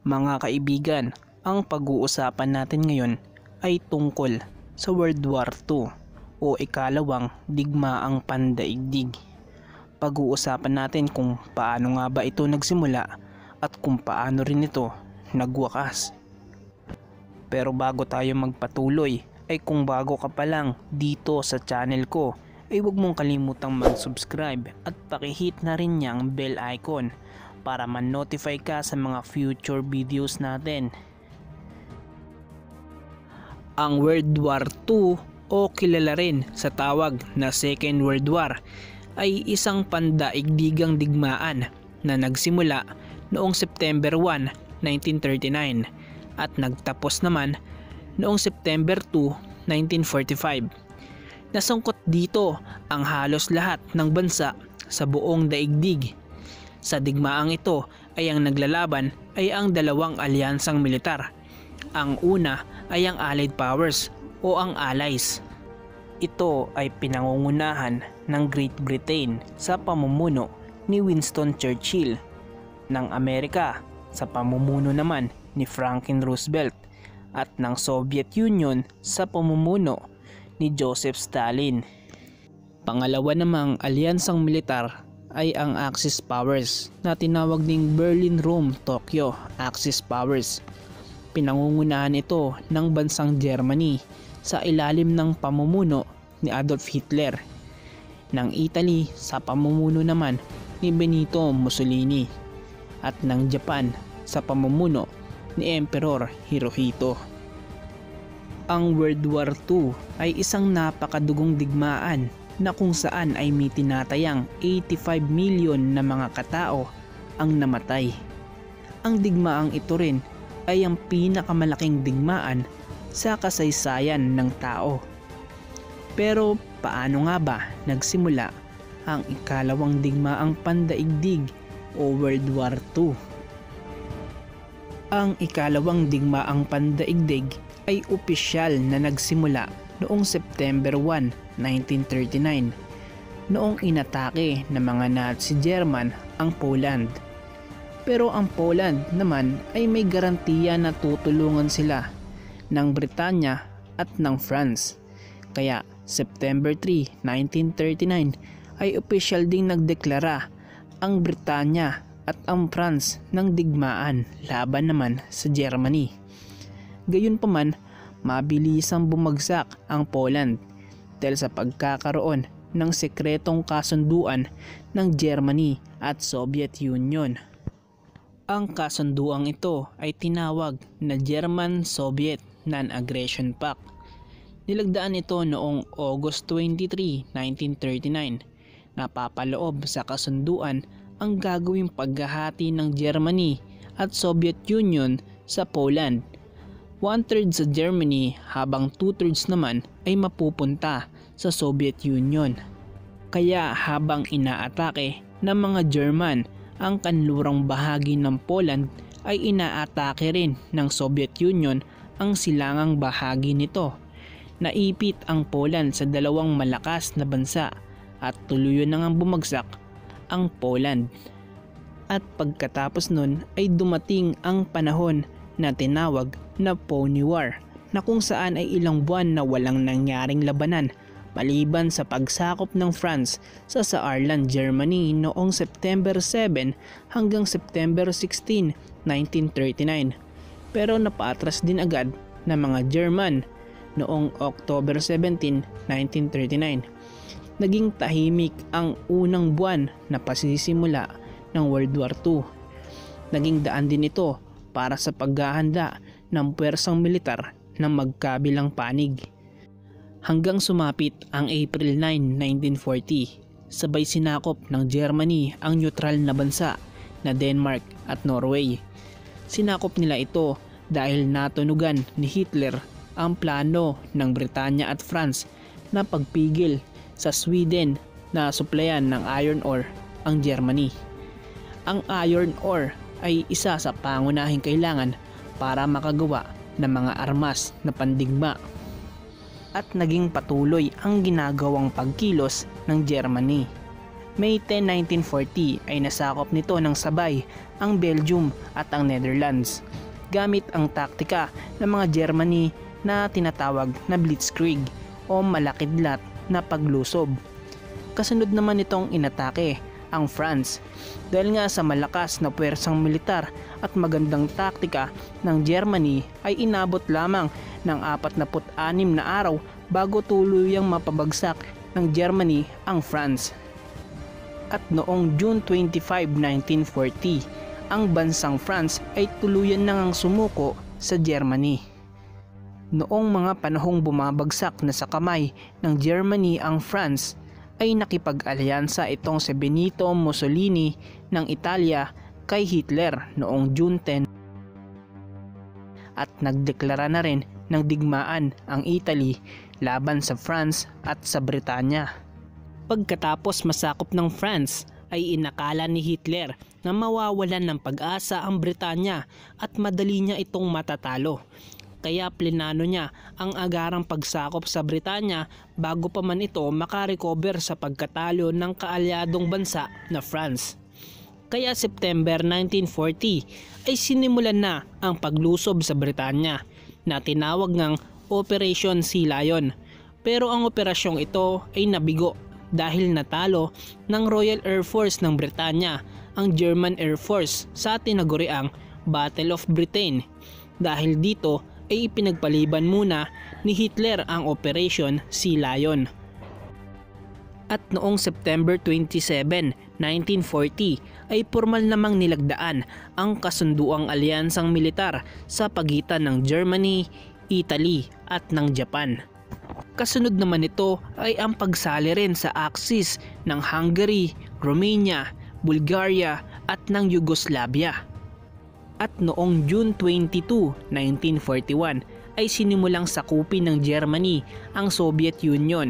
Mga kaibigan, ang pag-uusapan natin ngayon ay tungkol sa World War II o ikalawang digmaang pandaigdig. Pag-uusapan natin kung paano nga ba ito nagsimula at kung paano rin ito nagwakas. Pero bago tayo magpatuloy, ay kung bago ka pa lang dito sa channel ko, ay huwag mong kalimutang mag-subscribe at pakihit na rin niyang bell icon para man-notify ka sa mga future videos natin. Ang World War II o kilala rin sa tawag na Second World War ay isang pandaigdigang digmaan na nagsimula noong September 1, 1939 at nagtapos naman noong September 2, 1945. Nasangkot dito ang halos lahat ng bansa sa buong daigdig. Sa digmaang ito ay ang naglalaban ay ang dalawang alyansang militar. Ang una ay ang Allied Powers o ang Allies. Ito ay pinangungunahan ng Great Britain sa pamumuno ni Winston Churchill, ng Amerika sa pamumuno naman ni Franklin Roosevelt at ng Soviet Union sa pamumuno ni Joseph Stalin. Pangalawa namang alyansang militar ay ang Axis Powers na tinawag ding Berlin, Rome, Tokyo Axis Powers. Pinangungunahan ito ng bansang Germany sa ilalim ng pamumuno ni Adolf Hitler, ng Italy sa pamumuno naman ni Benito Mussolini at ng Japan sa pamumuno ni Emperor Hirohito. Ang World War II ay isang napakadugong digmaan na kung saan ay may tinatayang 85 million na mga katao ang namatay. Ang digmaang ito rin ay ang pinakamalaking digmaan sa kasaysayan ng tao. Pero paano nga ba nagsimula ang ikalawang digmaang pandaigdig o World War II? Ang ikalawang digmaang pandaigdig ay opisyal na nagsimula noong September 1, 1939, noong inatake ng mga Nazi German ang Poland. Pero ang Poland naman ay may garantiya na tutulungan sila ng Britanya at ng France. Kaya September 3, 1939 ay opisyal ding nagdeklara ang Britanya at ang France ng digmaan laban naman sa Germany. Gayunpaman, mabilisang bumagsak ang Poland dahil sa pagkakaroon ng sekretong kasunduan ng Germany at Soviet Union. Ang kasunduang ito ay tinawag na German-Soviet Non-Aggression Pact. Nilagdaan ito noong August 23, 1939. Napapaloob sa kasunduan ang gagawing paghahati ng Germany at Soviet Union sa Poland. 1/3 sa Germany habang 2/3 naman ay mapupunta sa Soviet Union. Kaya habang inaatake ng mga German ang kanlurang bahagi ng Poland ay inaatake rin ng Soviet Union ang silangang bahagi nito. Naipit ang Poland sa dalawang malakas na bansa at tuluyan na ngang bumagsak ang Poland. At pagkatapos nun ay dumating ang panahon na tinawag na Phony War, na kung saan ay ilang buwan na walang nangyaring labanan maliban sa pagsakop ng France sa Saarland, Germany noong September 7 hanggang September 16, 1939. Pero napaatras din agad ng mga German noong October 17, 1939. Naging tahimik ang unang buwan na pasisimula ng World War II. Naging daan din ito para sa paghahanda ng puwersang militar ng magkabilang panig. Hanggang sumapit ang April 9, 1940, sabay sinakop ng Germany ang neutral na bansa na Denmark at Norway. Sinakop nila ito dahil natunugan ni Hitler ang plano ng Britanya at France na pagpigil sa Sweden na suplayan ng iron ore ang Germany. Ang iron ore ay isa sa pangunahing kailangan para makagawa ng mga armas na pandigma. At naging patuloy ang ginagawang pagkilos ng Germany. May 10, 1940 ay nasakop nito ng sabay ang Belgium at ang Netherlands gamit ang taktika ng mga Germany na tinatawag na Blitzkrieg o malakidlat na paglusob. Kasunod naman itong inatake ang France dahil nga sa malakas na puwersang militar at magandang taktika ng Germany ay inabot lamang ng 46 na araw bago tuluyang mapabagsak ng Germany ang France. At noong June 25, 1940, ang bansang France ay tuluyan nang sumuko sa Germany. Noong mga panahong bumabagsak na sa kamay ng Germany ang France, ay nakipag-alyansa itong si Benito Mussolini ng Italia kay Hitler noong June 10 at nagdeklara na rin ng digmaan ang Italy laban sa France at sa Britanya. Pagkatapos masakop ng France ay inakala ni Hitler na mawawalan ng pag-asa ang Britanya at madali niya itong matatalo. Kaya plinano niya ang agarang pagsakop sa Britanya bago pa man ito makarecover sa pagkatalo ng kaalyadong bansa na France. Kaya September 1940 ay sinimulan na ang paglusob sa Britanya na tinawag ngang Operation Sea Lion. Pero ang operasyong ito ay nabigo dahil natalo ng Royal Air Force ng Britanya ang German Air Force sa tinaguriang Battle of Britain. Dahil dito ay ipinagpaliban muna ni Hitler ang Operation Sea Lion. At noong September 27, 1940 ay formal namang nilagdaan ang kasunduang alyansang militar sa pagitan ng Germany, Italy at ng Japan. Kasunod naman ito ay ang pagsali rin sa Axis ng Hungary, Romania, Bulgaria at ng Yugoslavia. At noong June 22, 1941 ay sinimulang sakupin ng Germany ang Soviet Union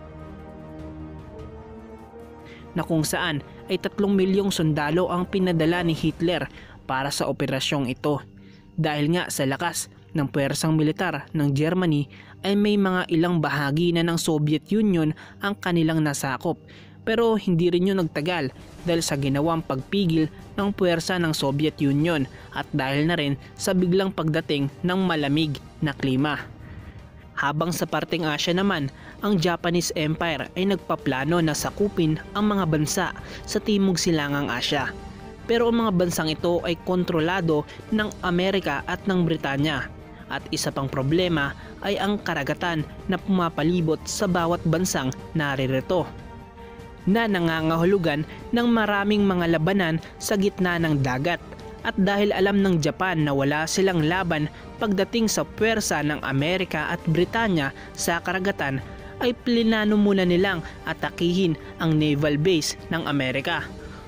na kung saan ay 3 milyong sundalo ang pinadala ni Hitler para sa operasyong ito. Dahil nga sa lakas ng puwersang militar ng Germany ay may mga ilang bahagi na ng Soviet Union ang kanilang nasakop. Pero hindi rin yun nagtagal dahil sa ginawang pagpigil ng puwersa ng Soviet Union at dahil na rin sa biglang pagdating ng malamig na klima. Habang sa parteng Asia naman, ang Japanese Empire ay nagpaplano na sakupin ang mga bansa sa Timog Silangang Asya. Pero ang mga bansang ito ay kontrolado ng Amerika at ng Britanya. At isa pang problema ay ang karagatan na pumapalibot sa bawat bansang naririto, na nangangahulugan ng maraming mga labanan sa gitna ng dagat. At dahil alam ng Japan na wala silang laban pagdating sa puwersa ng Amerika at Britanya sa karagatan, ay plinano muna nilang atakihin ang naval base ng Amerika.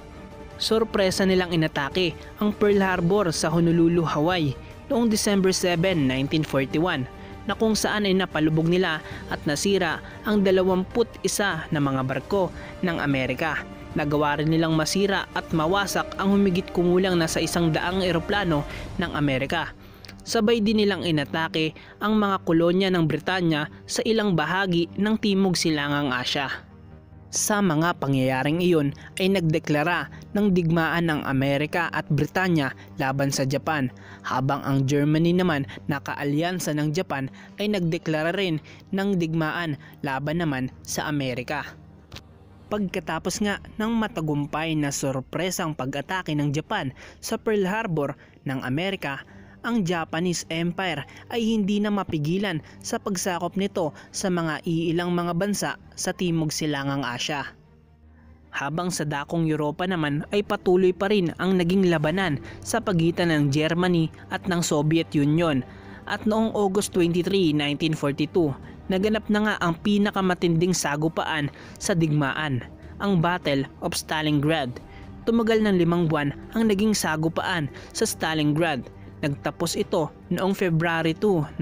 Sorpresa nilang inatake ang Pearl Harbor sa Honolulu, Hawaii noong December 7, 1941 na kung saan ay napalubog nila at nasira ang 21 na mga barko ng Amerika. Nagawa rin nilang masira at mawasak ang humigit kumulang na sa 100 eroplano ng Amerika. Sabay din nilang inatake ang mga kolonya ng Britanya sa ilang bahagi ng Timog Silangang Asya. Sa mga pangyayaring iyon ay nagdeklara ng digmaan ng Amerika at Britanya laban sa Japan, habang ang Germany naman na kaalyansa ng Japan ay nagdeklara rin ng digmaan laban naman sa Amerika. Pagkatapos nga ng matagumpay na sorpresang pag-atake ng Japan sa Pearl Harbor ng Amerika, ang Japanese Empire ay hindi na mapigilan sa pagsakop nito sa mga iilang mga bansa sa Timog Silangang Asya. Habang sa dakong Europa naman ay patuloy pa rin ang naging labanan sa pagitan ng Germany at ng Soviet Union. At noong August 23, 1942, naganap na nga ang pinakamatinding sagupaan sa digmaan, ang Battle of Stalingrad. Tumagal ng 5 buwan ang naging sagupaan sa Stalingrad. Nagtapos ito noong February 2,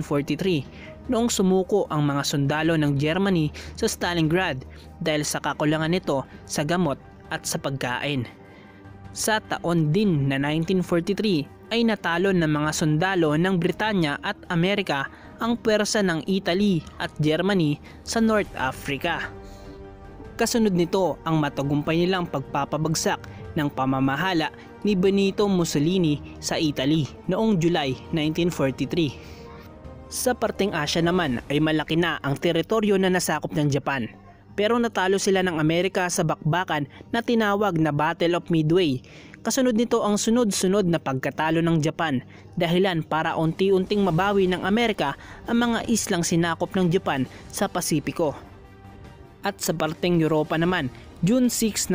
1943, noong sumuko ang mga sundalo ng Germany sa Stalingrad dahil sa kakulangan nito sa gamot at sa pagkain. Sa taon din na 1943 ay natalo ng mga sundalo ng Britanya at Amerika ang puwersa ng Italy at Germany sa North Africa. Kasunod nito ang matagumpay nilang pagpapabagsak ng pamamahala ni Benito Mussolini sa Italy noong July 1943. Sa parteng Asya naman ay malaki na ang teritoryo na nasakop ng Japan, pero natalo sila ng Amerika sa bakbakan na tinawag na Battle of Midway. Kasunod nito ang sunod-sunod na pagkatalo ng Japan, dahilan para unti-unting mabawi ng Amerika ang mga islang sinakop ng Japan sa Pasipiko. At sa parteng Europa naman, June 6,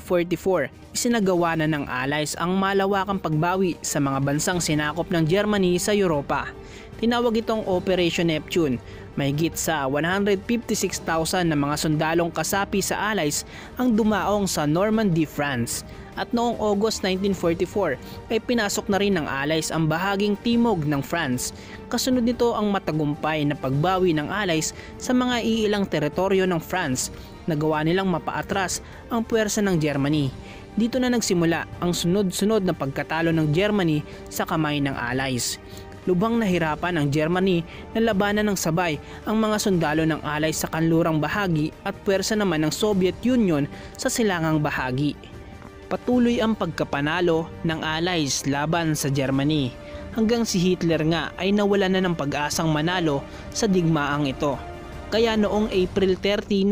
1944, isinagawa na ng Allies ang malawakang pagbawi sa mga bansang sinakop ng Germany sa Europa. Tinawag itong Operation Neptune. Mahigit sa 156,000 na mga sundalong kasapi sa Allies ang dumaong sa Normandy, France. At noong August 1944 ay pinasok na rin ng Allies ang bahaging timog ng France. Kasunod nito ang matagumpay na pagbawi ng Allies sa mga iilang teritoryo ng France. Nagawa nilang mapaatras ang puwersa ng Germany. Dito na nagsimula ang sunod-sunod na pagkatalo ng Germany sa kamay ng Allies. Lubhang nahirapan ang Germany na labanan ng sabay ang mga sundalo ng Allies sa kanlurang bahagi at puwersa naman ng Soviet Union sa silangang bahagi. Patuloy ang pagkapanalo ng Allies laban sa Germany hanggang si Hitler nga ay nawala na ng pag-asang manalo sa digmaang ito. Kaya noong April 30,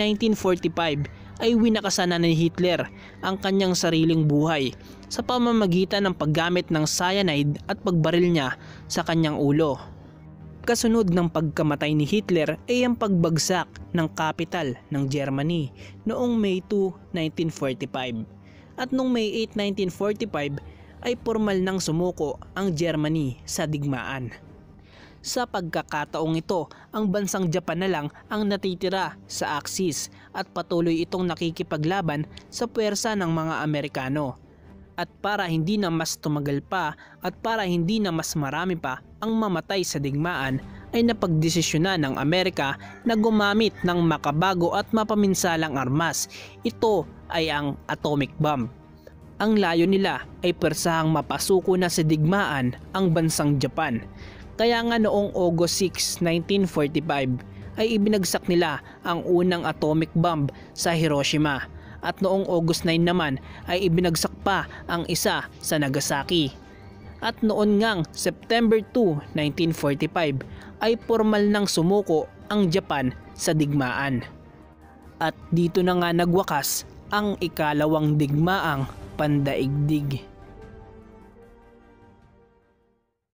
1945 ay winakasan na ni Hitler ang kanyang sariling buhay sa pamamagitan ng paggamit ng cyanide at pagbaril niya sa kanyang ulo. Kasunod ng pagkamatay ni Hitler ay ang pagbagsak ng kapital ng Germany noong May 2, 1945. At noong May 8, 1945 ay formal nang sumuko ang Germany sa digmaan. Sa pagkakataong ito, ang bansang Japan na lang ang natitira sa Axis at patuloy itong nakikipaglaban sa puwersa ng mga Amerikano. At para hindi na mas tumagal pa at para hindi na mas marami pa ang mamatay sa digmaan, ay napagdesisyonan ng Amerika na gumamit ng makabago at mapaminsalang armas. Ito ay ang atomic bomb. Ang layo nila ay persahang mapasuko na sa digmaan ang bansang Japan. Kaya nga noong August 6, 1945 ay ibinagsak nila ang unang atomic bomb sa Hiroshima at noong August 9 naman ay ibinagsak pa ang isa sa Nagasaki. At noon ngang September 2, 1945 ay formal nang sumuko ang Japan sa digmaan. At dito na nga nagwakas ang ikalawang digmaang pandaigdig.